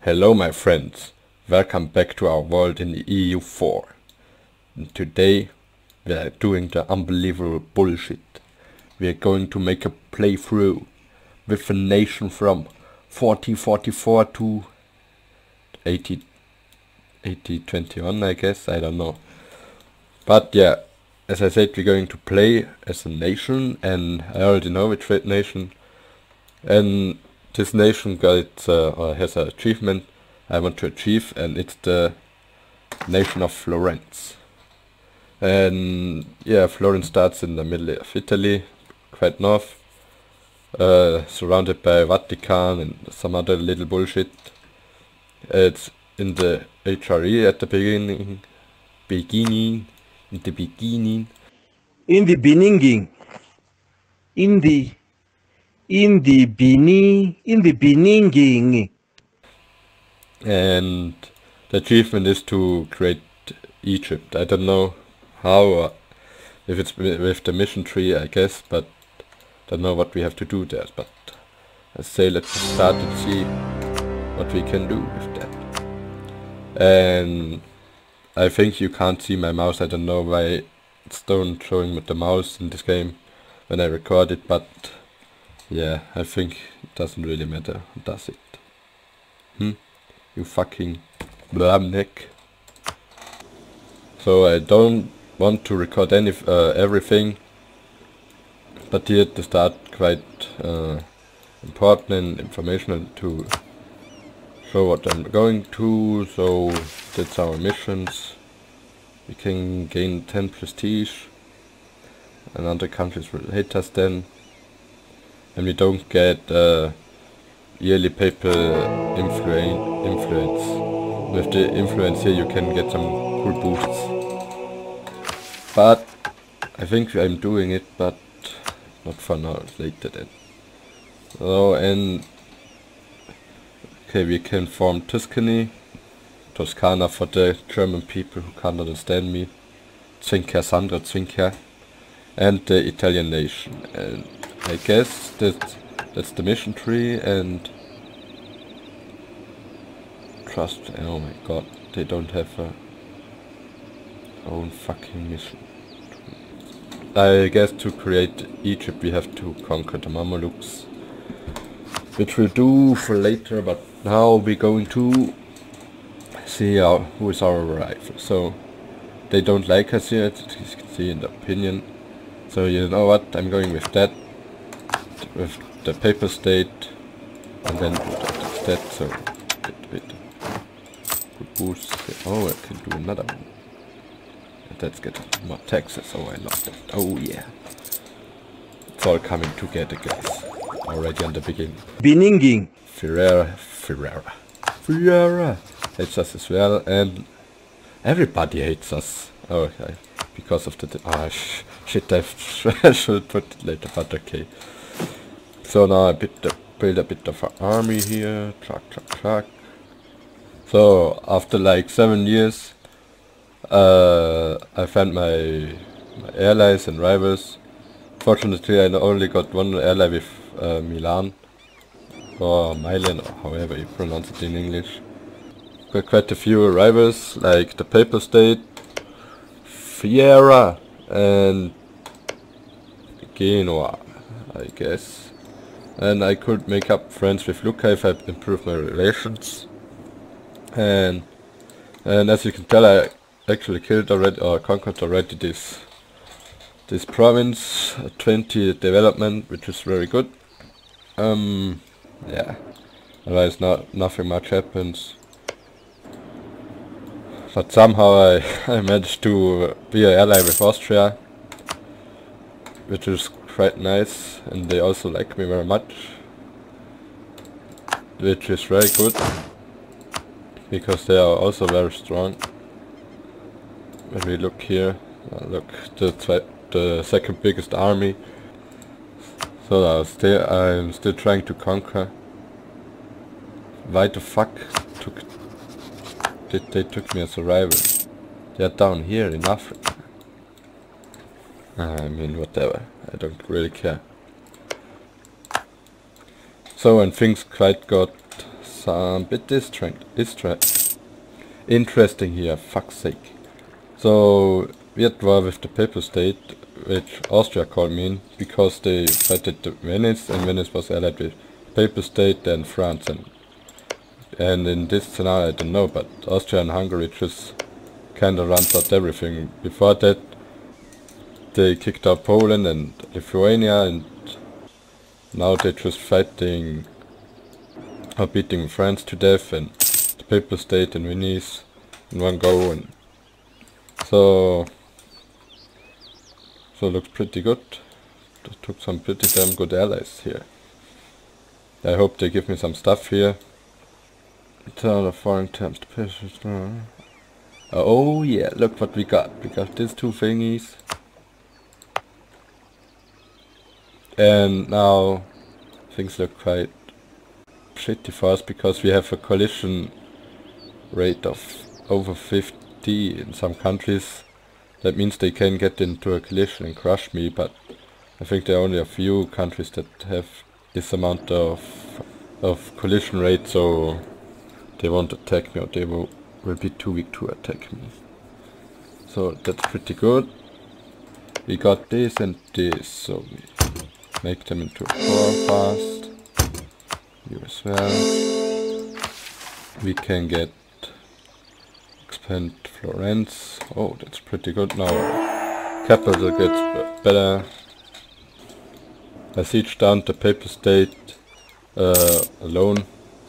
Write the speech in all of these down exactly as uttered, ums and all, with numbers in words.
Hello my friends, welcome back to our world in the E U four. And today we are doing the unbelievable bullshit. We are going to make a playthrough with a nation from fourteen forty-four to eighty, eighty twenty-one, I guess, I don't know. But yeah, as I said, we're going to play as a nation, and I already know which nation. And this nation got uh, or has an achievement I want to achieve, and it's the nation of Florence. And yeah, Florence starts in the middle of Italy, quite north, uh, surrounded by Vatican and some other little bullshit. It's in the H R E at the beginning, beginning, in the beginning. In the beginning, in the in the beginning, in the beginning. And the achievement is to create Egypt. I don't know how, or if it's with the mission tree, I guess, but don't know what we have to do there. But I say let's start and see what we can do with that. And I think you can't see my mouse. I don't know why it's still showing with the mouse in this game when I record it, but yeah, I think it doesn't really matter, does it? Hmm? You fucking blabneck. So I don't want to record any uh, everything, but here at the start quite uh, important and informational to show what I'm going to. So that's our missions. We can gain ten prestige, and other countries will hate us then. And we don't get uh, yearly paper influ influence. With the influence here you can get some cool boosts. But I think I'm doing it, but not for now, later then. So, and okay, we can form Tuscany, Toscana for the German people who can't understand me, Zwinker, Sandra Zwinker, and the Italian nation. And I guess that that's the mission tree, and trust. Oh my god, they don't have a own fucking mission tree. I guess to create Egypt we have to conquer the Mamelukes, which we'll do for later. But now we're going to see our, who is our rival. So they don't like us here, as you can see in the opinion. So you know what, I'm going with that, with the paper state, and then that, so wait, wait, good boost. Oh, I can do another one. And let's get more taxes. Oh, I love that. Oh yeah, it's all coming together, guys. Already on the beginning. Beginning. Ferrera, Ferrera, Ferrera hates us as well, and everybody hates us. Oh, okay, because of the ah sh shit. I should put it later, but okay. So now I bit uh, build a bit of an army here. Truck, truck, truck. So after like seven years, uh, I found my, my allies and rivals. Fortunately, I only got one ally with uh, Milan, or Milan, or however you pronounce it in English. Got quite a few rivals, like the Papal State, Fiera, and Genoa, I guess. And I could make up friends with Lucca if I improve my relations. And and as you can tell, I actually killed already, or conquered already this this province, uh, twenty development, which is very good. Um, yeah. Otherwise, not nothing much happens. But somehow I I managed to be an ally with Austria, which is quite nice, and they also like me very much, which is very good, because they are also very strong. When we look here, uh, look, the, the second biggest army. So I was still, I'm still trying to conquer. Why the fuck took did they took me as a rival? They are down here in Africa. I mean, whatever, I don't really care. So when things quite got some bit distract, distract, interesting here, fuck's sake. So, we had war with the Papal State, which Austria called me in, because they fighted the Venice, and Venice was allied with Papal State and France. And, and in this scenario, I don't know, but Austria and Hungary just kinda runs out everything. Before that, they kicked out Poland and Lithuania, and now they're just fighting or beating France to death and the Papal State and Venice in one go. And so, so it looks pretty good. They took some pretty damn good allies here. I hope they give me some stuff here. Return of foreign terms. Oh yeah, look what we got. We got these two thingies. And now things look quite pretty for us because we have a collision rate of over fifty in some countries. That means they can get into a collision and crush me, but I think there are only a few countries that have this amount of of collision rate, so they won't attack me, or they will, will be too weak to attack me. So that's pretty good. We got this and this, so we make them into a core fast. You as well. We can get expand Florence. Oh, that's pretty good now. Capital gets better. I siege down the Papal State uh, alone.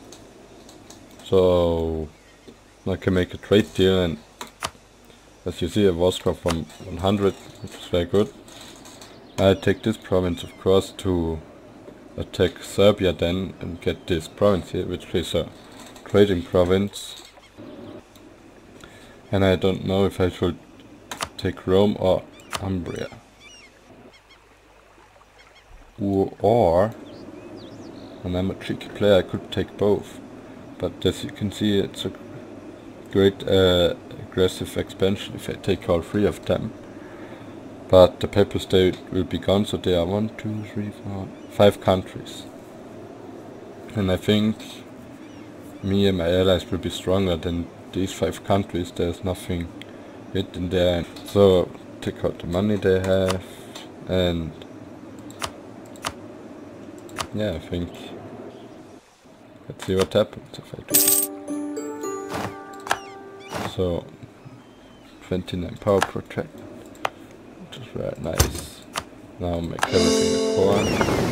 So I can make a trade deal, and as you see, a war score from one hundred, which is very good. I take this province, of course, to attack Serbia then and get this province here, which is a trading province. And I don't know if I should take Rome or Umbria. Or, and I'm a tricky player, I could take both. But as you can see, it's a great uh, aggressive expansion if I take all three of them. But the Papal State will be gone, so there are one, two, three, four, five countries. And I think me and my allies will be stronger than these five countries. There's nothing hidden there. So take out the money they have, and yeah, I think let's see what happens if I do. So twenty-nine power protect. Which is very nice. Now make everything a core.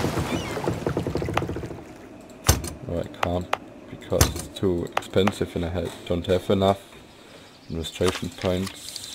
No, I can't because it's too expensive and I have, don't have enough administration points.